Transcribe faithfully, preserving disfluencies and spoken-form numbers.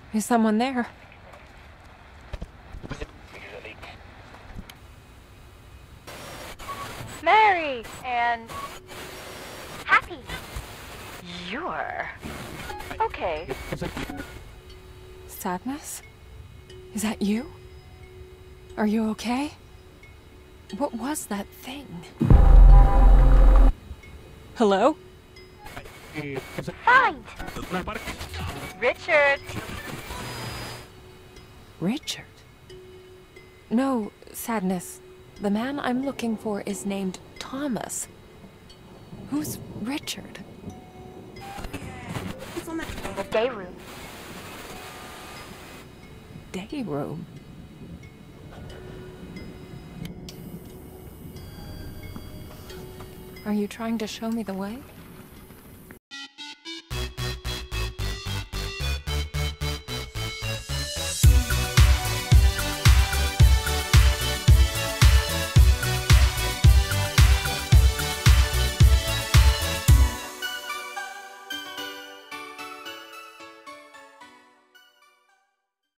Is someone there? Merry and happy. You're okay. Sadness? Is that you? Are you okay? What was that thing? Hello? Find Richard. Richard? No, Sadness. The man I'm looking for is named Thomas. Who's Richard? The day room. Day room? Are you trying to show me the way?